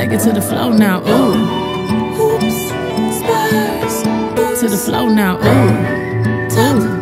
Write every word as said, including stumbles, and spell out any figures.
Take it to the flow now, ooh. Hoops, spurs, to the flow now, ooh. Ooh.